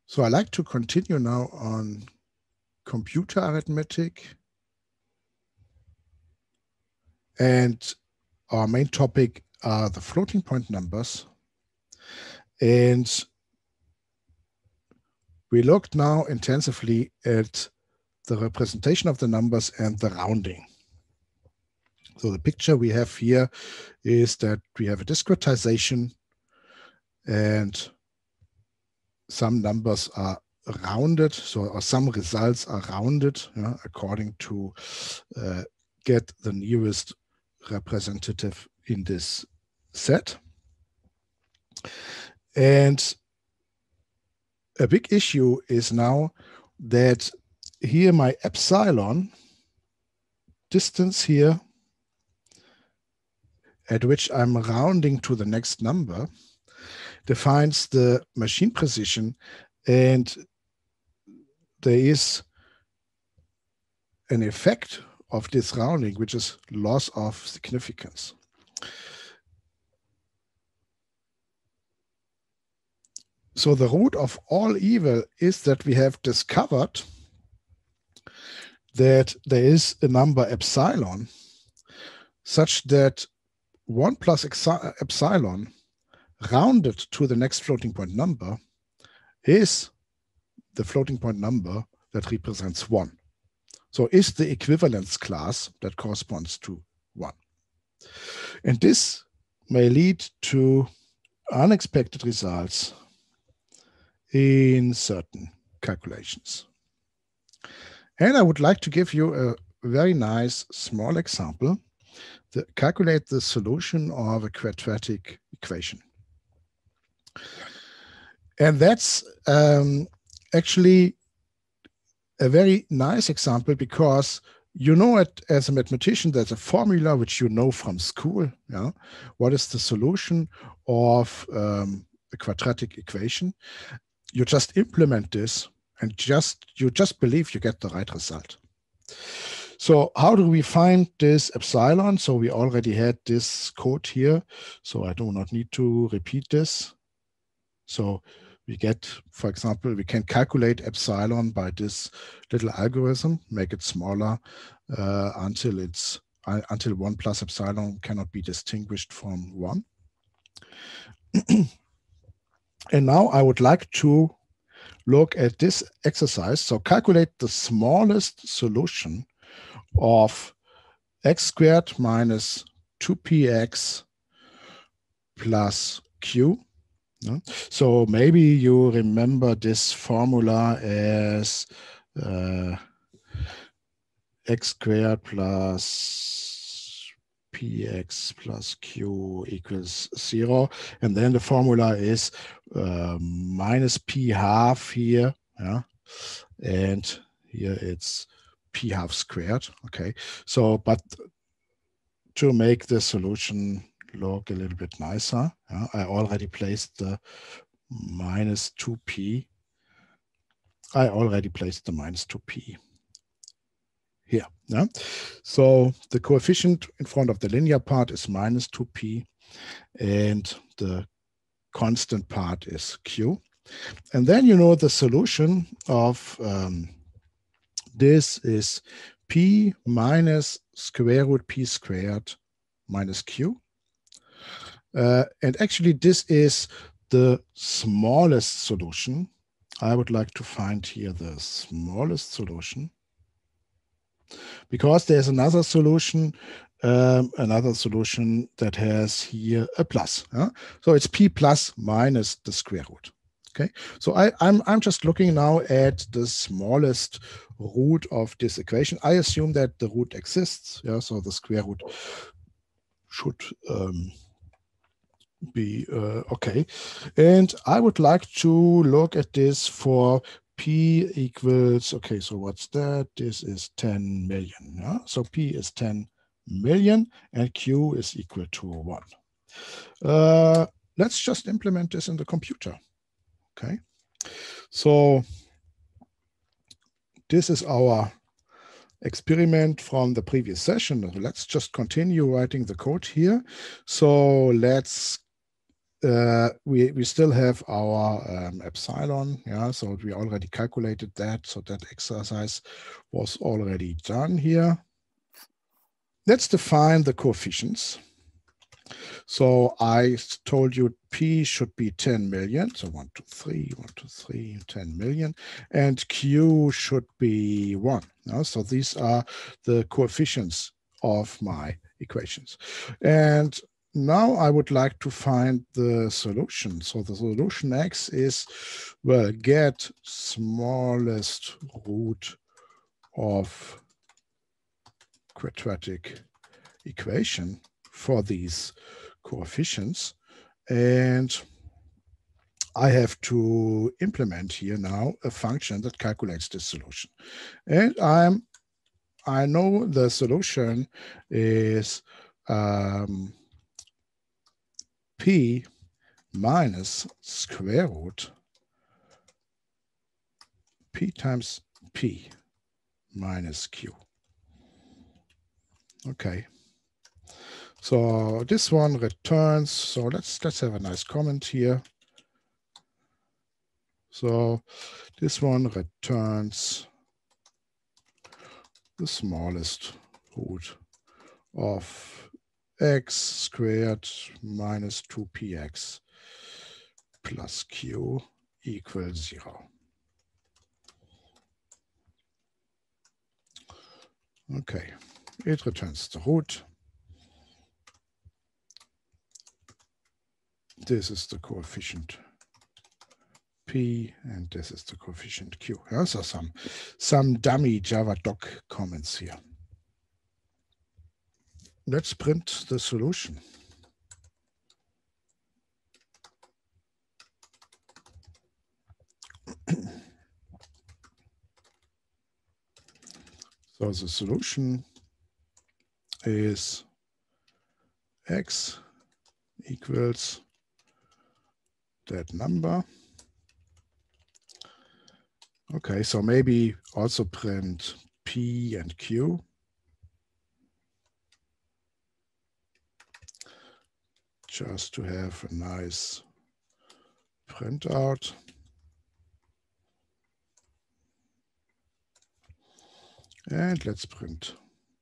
So I like to continue now on computer arithmetic. And our main topic are the floating point numbers. And we looked now intensively at the representation of the numbers and the rounding. So the picture we have here is that we have a discretization and some numbers are rounded, or some results are rounded according to get the nearest representative in this set. And a big issue is now that here my epsilon distance here at which I'm rounding to the next number defines the machine precision, and there is an effect of this rounding, which is loss of significance. So the root of all evil is that we have discovered that there is a number epsilon such that 1 plus epsilon rounded to the next floating point number is the floating point number that represents 1. So is the equivalence class that corresponds to 1. And this may lead to unexpected results in certain calculations. And I would like to give you a very nice small example to calculate the solution of a quadratic equation. And that's actually a very nice example because you know it as a mathematician, there's a formula which you know from school. Yeah? What is the solution of a quadratic equation? You just implement this and you just believe you get the right result. So how do we find this epsilon? So we already had this code here, so I do not need to repeat this. So we get, for example, we can calculate epsilon by this little algorithm, make it smaller until 1 plus epsilon cannot be distinguished from 1. And now I would like to look at this exercise. So calculate the smallest solution of x squared minus 2px plus q. So maybe you remember this formula as x squared plus px plus q equals 0. And then the formula is minus p half here. Yeah? And here it's p half squared. Okay. So, but to make the solution look a little bit nicer, I already placed the minus 2p. I already placed the minus 2p here. Yeah? So the coefficient in front of the linear part is minus 2p, and the constant part is q. And then you know the solution of this is p minus square root p squared minus q. And actually this is the smallest solution. I would like to find here the smallest solution, because there's another solution that has here a plus. So it's p plus minus the square root. Okay, so I'm just looking now at the smallest root of this equation. I assume that the root exists. Yeah, so the square root should be okay. And I would like to look at this for p equals, okay, so what's that? This is 10 million. Yeah? So p is 10 million and q is equal to 1. Let's just implement this in the computer. Okay, so this is our experiment from the previous session. Let's just continue writing the code here. So let's we still have our epsilon, yeah, so we already calculated that, so that exercise was already done here. Let's define the coefficients. So I told you P should be 10 million, so 1, 2, 3, 1, 2, 3, 10 million, and Q should be 1. So these are the coefficients of my equations. And now I would like to find the solution. So the solution X is, well, get smallest root of quadratic equation for these coefficients. And I have to implement here now a function that calculates this solution. And I know the solution is P minus square root P times P minus Q. Okay. So this one returns. So let's have a nice comment here. So this one returns the smallest root of x squared minus 2px plus q equals 0. Okay, it returns the root. This is the coefficient P, and this is the coefficient Q. Yeah, so some dummy Java doc comments here. Let's print the solution. So the solution is x equals that number. Okay, so maybe also print P and Q. Just to have a nice printout. And let's print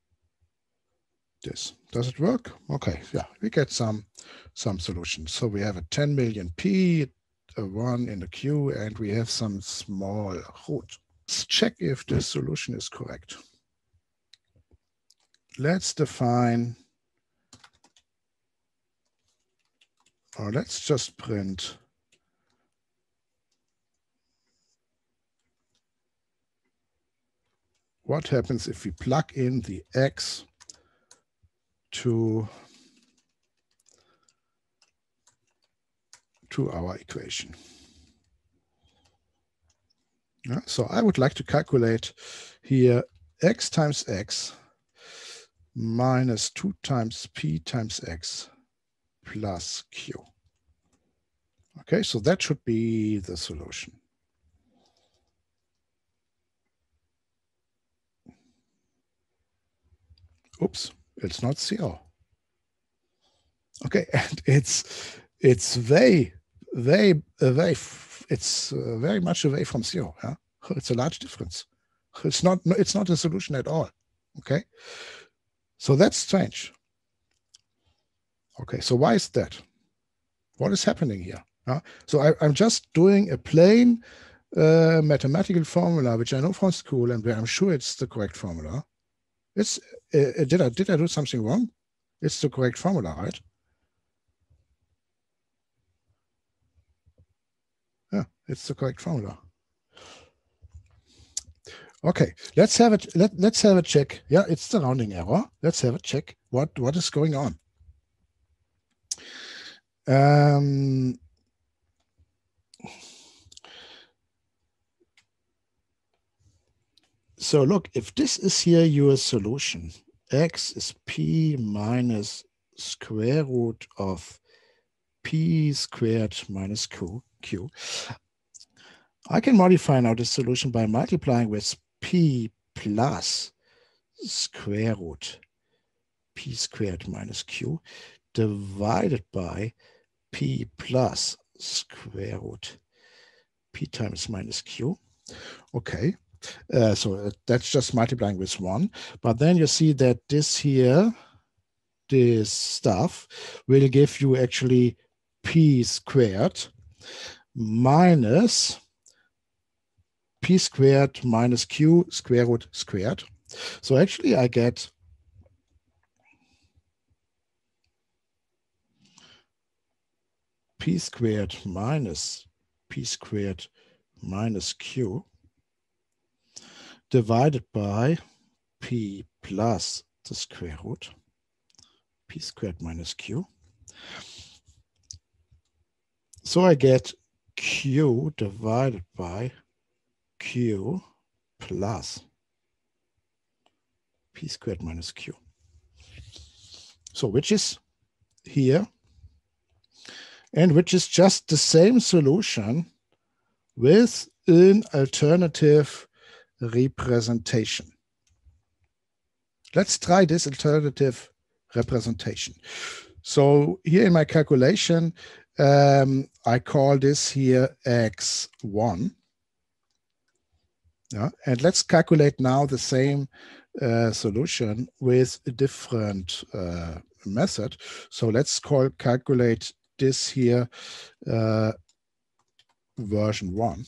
this. Does it work? Okay, yeah, we get some solutions. So we have a 10 million P, a 1 in the Q, and we have some small root. Let's check if this solution is correct. Let's define, or let's just print what happens if we plug in the x to our equation. Yeah, so I would like to calculate here x times x minus 2 times p times x plus q. Okay, so that should be the solution. Oops, it's not 0. Okay, and it's very much away from 0. Yeah? It's a large difference. It's not a solution at all. Okay, so that's strange. Okay, so why is that? What is happening here? So I'm just doing a plain mathematical formula which I know from school and where I'm sure it's the correct formula. It's did I do something wrong? It's the correct formula, right? Yeah, it's the correct formula. Okay, let's have it. Let's have a check. Yeah, it's the rounding error. Let's have a check. What is going on? So look, if this is here your solution, x is p minus square root of p squared minus q. I can modify now this solution by multiplying with p plus square root p squared minus q divided by p plus square root p times minus q. Okay, so that's just multiplying with 1. But then you see that this here, this stuff will give you actually p squared minus p squared minus q square root squared. So actually I get p squared minus p squared minus q divided by p plus the square root p squared minus q. So I get q divided by q plus p squared minus q. So which is here, and which is just the same solution with an alternative representation. Let's try this alternative representation. So here in my calculation, I call this here x1. Yeah, and let's calculate now the same solution with a different method. So let's calculate this here version 1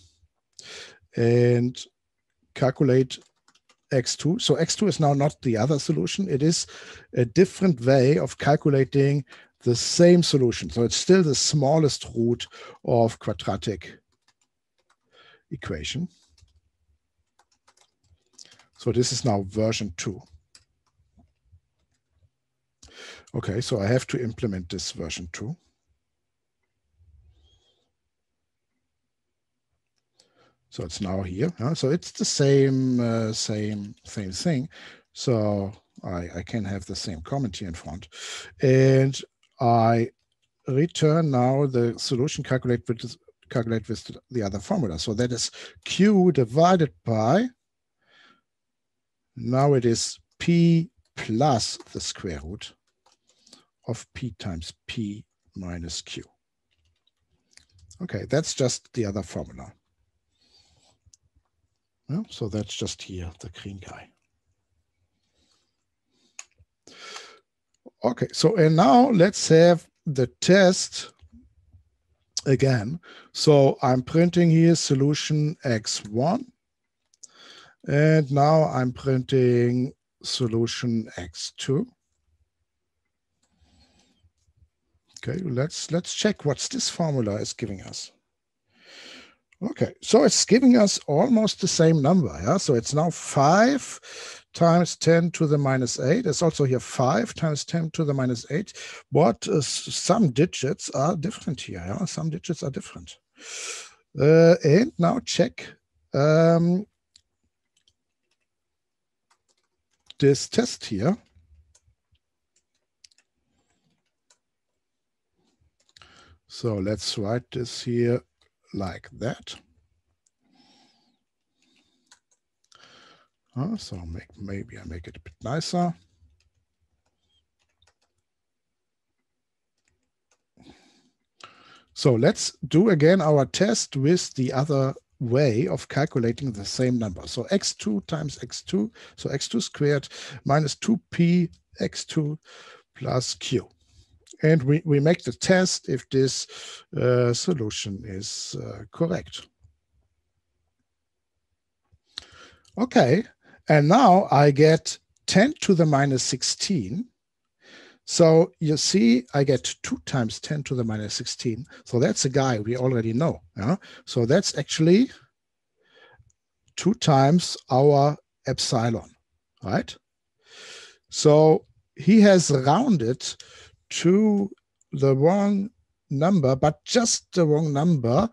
and calculate x2. So x2 is now not the other solution. It is a different way of calculating the same solution. So it's still the smallest root of quadratic equation. So this is now version 2. Okay, so I have to implement this version 2. So it's now here. So it's the same same thing. So I can have the same comment here in front, and I return now the solution calculate with the other formula. So that is q divided by, now it is p plus the square root of p times p minus q. Okay, that's just the other formula. Yeah, so that's just here, the green guy. Okay, so and now let's have the test again. So I'm printing here solution x1. And now I'm printing solution x2. Okay, let's check what this formula is giving us. Okay, so it's giving us almost the same number. Yeah, so it's now 5 times 10 to the minus 8. It's also here 5 times 10 to the minus 8. But some digits are different here. Yeah? Some digits are different. And now check this test here. So let's write this here like that. So maybe I make it a bit nicer. So let's do again our test with the other way of calculating the same number. So x2 times x2, so x2 squared minus 2p x2 plus q. And we make the test if this solution is correct. Okay, and now I get 10 to the minus 16. So you see, I get 2 times 10 to the minus 16. So that's a guy we already know. Yeah? So that's actually 2 times our epsilon, right? So he has rounded to the wrong number, but just the wrong number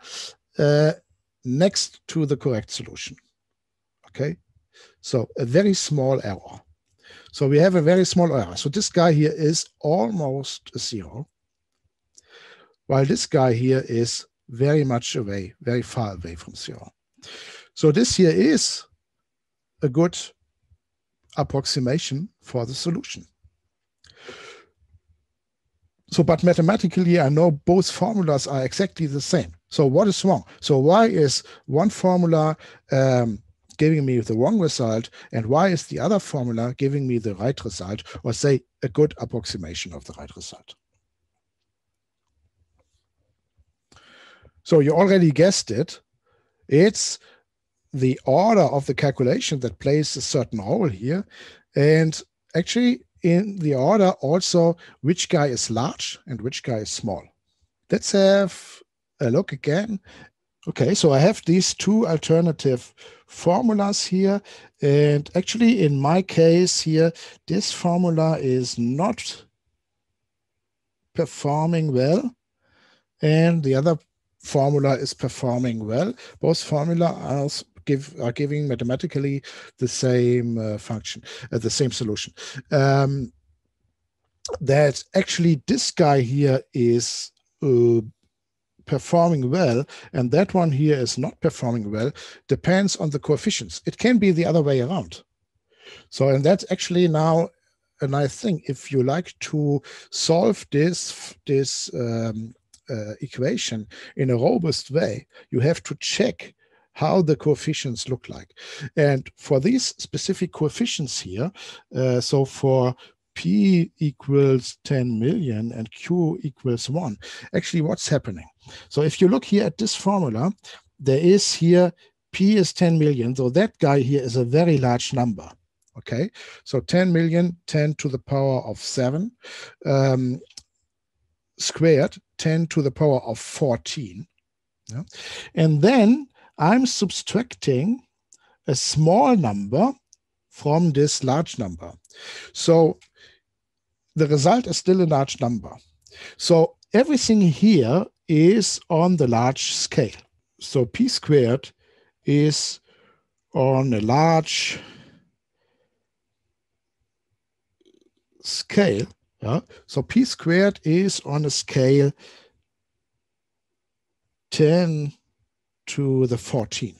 next to the correct solution. Okay, so a very small error. So we have a very small error. So this guy here is almost a 0, while this guy here is very much away, very far away from 0. So this here is a good approximation for the solution. So, but mathematically, I know both formulas are exactly the same. So what is wrong? So why is one formula giving me the wrong result, and why is the other formula giving me the right result, or say a good approximation of the right result? So you already guessed it. It's the order of the calculation that plays a certain role here. And actually, in the order also, which guy is large and which guy is small. Let's have a look again. Okay, so I have these two alternative formulas here. And actually, in my case here, this formula is not performing well. And the other formula is performing well. Both formulas are giving mathematically the same function, the same solution. That actually this guy here is performing well, and that one here is not performing well, depends on the coefficients. It can be the other way around. So, and that's actually now a nice thing. If you like to solve this equation in a robust way, you have to check how the coefficients look like. And for these specific coefficients here, so for P equals 10 million and Q equals 1, actually what's happening? So if you look here at this formula, there is here P is 10 million, so that guy here is a very large number. Okay, so 10 million, 10 to the power of 7, squared, 10 to the power of 14. Yeah? And then I'm subtracting a small number from this large number. So the result is still a large number. So everything here is on the large scale. So P squared is on a large scale. Yeah? So P squared is on a scale 10 to the 14.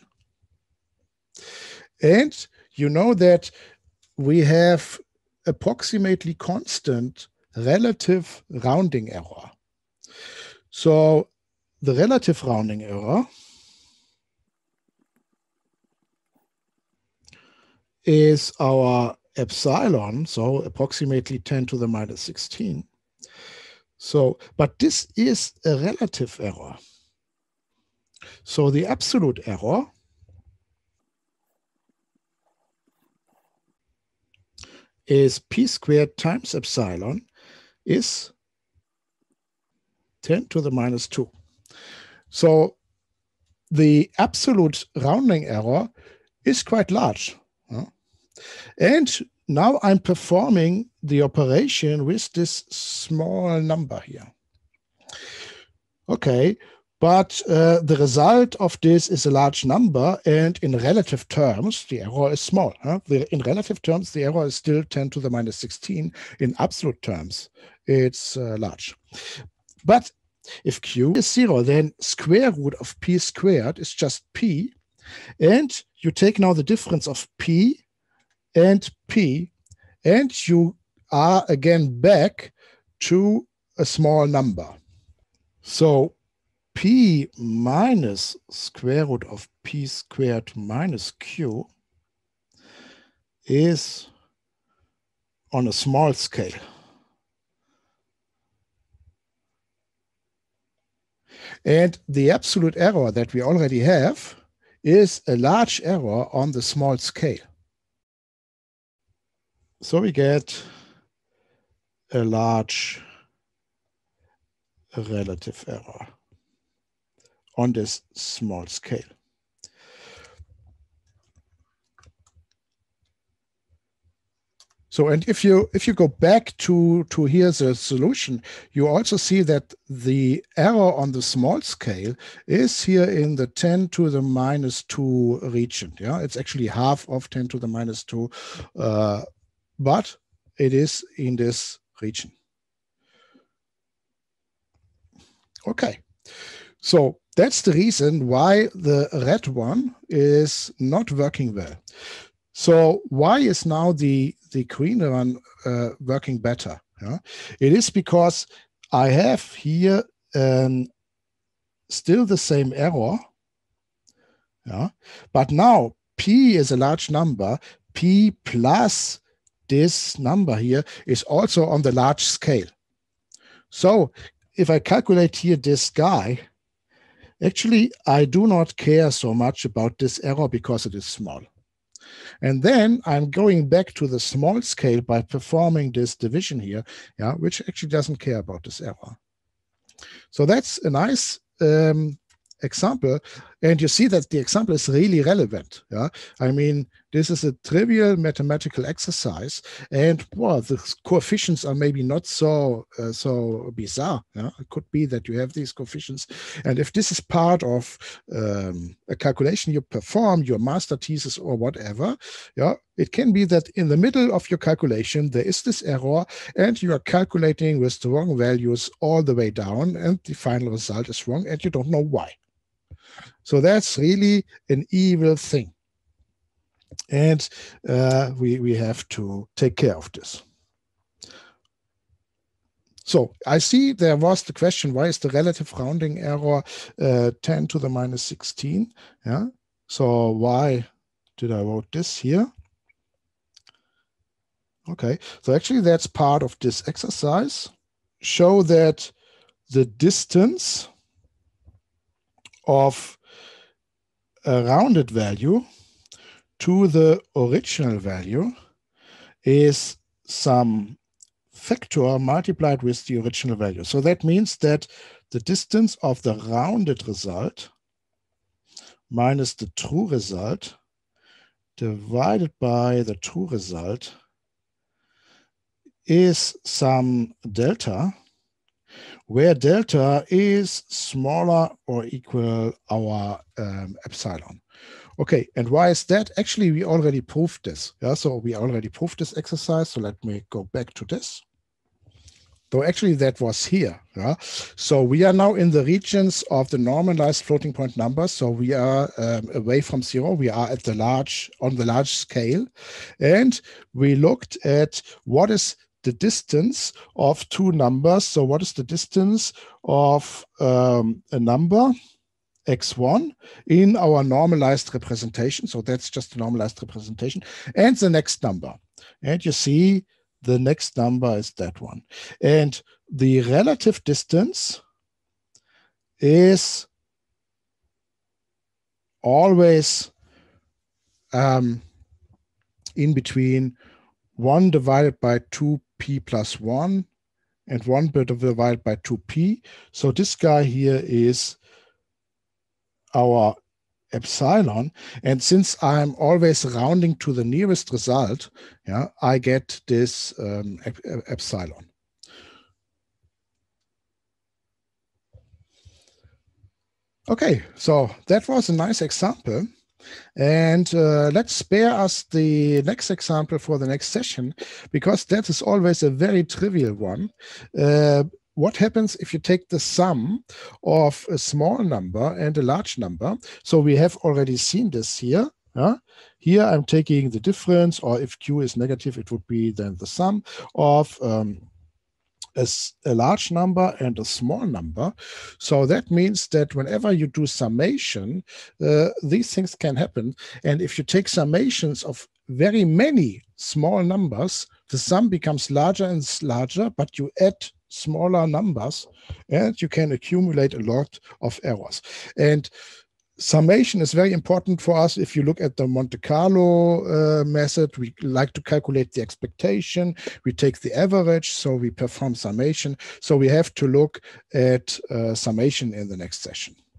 And you know that we have approximately constant relative rounding error. So the relative rounding error is our epsilon, so approximately 10 to the minus 16. So, but this is a relative error. So the absolute error is P squared times epsilon is 10 to the minus 2. So the absolute rounding error is quite large. And now I'm performing the operation with this small number here. Okay, but the result of this is a large number, and in relative terms, the error is small. In relative terms, the error is still 10 to the minus 16. In absolute terms, it's large. But if Q is 0, then square root of P squared is just P. And you take now the difference of P and P, and you are again back to a small number. So P minus square root of P squared minus Q is on a small scale. And the absolute error that we already have is a large error on the small scale. So we get a large relative error on this small scale. So, and if you go back to here's the solution, you also see that the error on the small scale is here in the 10 to the minus 2 region. Yeah, it's actually half of 10 to the minus 2, but it is in this region. Okay, so that's the reason why the red one is not working well. So why is now the green one working better? Yeah? It is because I have here still the same error. Yeah, but now P is a large number. P plus this number here is also on the large scale. So if I calculate here this guy, actually, I do not care so much about this error because it is small. And then I'm going back to the small scale by performing this division here, yeah, which actually doesn't care about this error. So that's a nice example. And you see that the example is really relevant. Yeah, I mean, this is a trivial mathematical exercise, and well, the coefficients are maybe not so bizarre. Yeah? It could be that you have these coefficients, and if this is part of a calculation you perform, your master thesis or whatever, yeah, it can be that in the middle of your calculation there is this error, and you are calculating with the wrong values all the way down, and the final result is wrong, and you don't know why. So that's really an evil thing. And we have to take care of this. So I see there was the question, why is the relative rounding error 10 to the minus 16? Yeah. So why did I wrote this here? Okay. So actually that's part of this exercise. Show that the distance of a rounded value to the original value is some factor multiplied with the original value. So that means that the distance of the rounded result minus the true result divided by the true result is some delta, where delta is smaller or equal our epsilon. Okay, and why is that? Actually, we already proved this. Yeah, so we already proved this exercise. So let me go back to this. So actually that was here. Yeah? So we are now in the regions of the normalized floating point numbers. So we are away from zero. We are at the on the large scale. And we looked at what is the distance of two numbers. So what is the distance of a number, x1, in our normalized representation? So that's just a normalized representation. And the next number. And you see the next number is that one. And the relative distance is always in between 1 divided by 2p plus 1 and 1 divided by 2p. So this guy here is our epsilon, and since I'm always rounding to the nearest result, yeah, I get this epsilon. Okay, so that was a nice example. And let's spare us the next example for the next session, because that is always a very trivial one. What happens if you take the sum of a small number and a large number? So we have already seen this here. Here I'm taking the difference, or if q is negative, it would be then the sum of a large number and a small number. So that means that whenever you do summation, these things can happen. And if you take summations of very many small numbers, the sum becomes larger and larger, but you add smaller numbers and you can accumulate a lot of errors. And summation is very important for us. If you look at the Monte Carlo method, we like to calculate the expectation. We take the average, so we perform summation. So we have to look at summation in the next session.